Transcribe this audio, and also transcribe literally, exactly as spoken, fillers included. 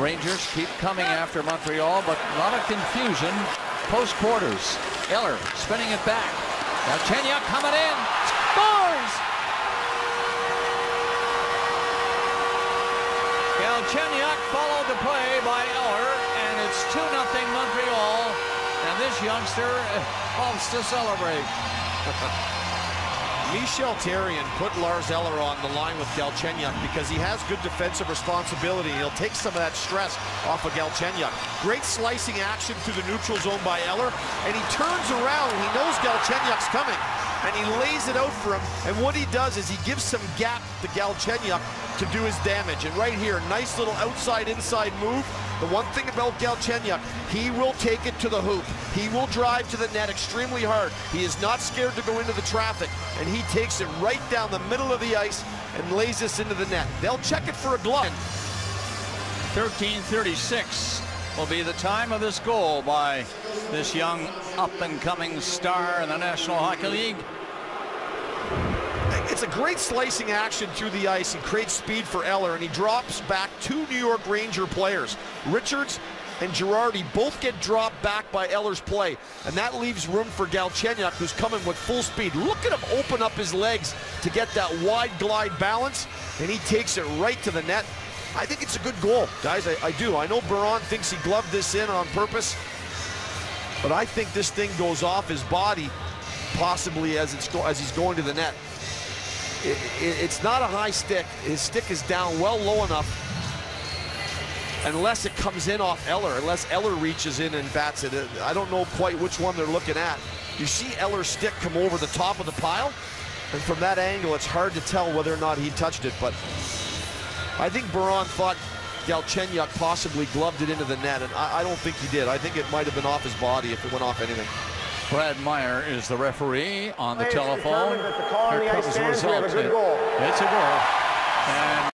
Rangers keep coming after Montreal, but a lot of confusion post quarters. Eller spinning it back. Galchenyuk coming in. Scores! Galchenyuk followed the play by Eller, and it's two nothing Montreal. And this youngster loves to celebrate. Michel Therrien put Lars Eller on the line with Galchenyuk because he has good defensive responsibility. He'll take some of that stress off of Galchenyuk. Great slicing action through the neutral zone by Eller, and he turns around. He knows Galchenyuk's coming, and he lays it out for him. And what he does is he gives some gap to Galchenyuk to do his damage. And right here, nice little outside-inside move. The one thing about Galchenyuk, he will take it to the hoop. He will drive to the net extremely hard. He is not scared to go into the traffic, and he takes it right down the middle of the ice and lays this into the net. They'll check it for a glove. thirteen thirty-six will be the time of this goal by this young up-and-coming star in the National Hockey League. It's a great slicing action through the ice. He creates speed for Eller, and he drops back two New York Ranger players. Richards and Girardi both get dropped back by Eller's play, and that leaves room for Galchenyuk, who's coming with full speed. Look at him open up his legs to get that wide glide balance, and he takes it right to the net. I think it's a good goal, guys. I, I do. I know Biron thinks he gloved this in on purpose, but I think this thing goes off his body, possibly as, it's go as he's going to the net. It, it, it's not a high stick. His stick is down well low enough, unless it comes in off Eller, unless Eller reaches in and bats it. I don't know quite which one they're looking at. You see Eller's stick come over the top of the pile, and from that angle, it's hard to tell whether or not he touched it, but I think Biron thought Galchenyuk possibly gloved it into the net, and I, I don't think he did. I think it might have been off his body if it went off anything. Brad Meyer is the referee on the Players telephone. determined that the call on Here the ice comes the stands. We have a result. good goal. It's a goal. And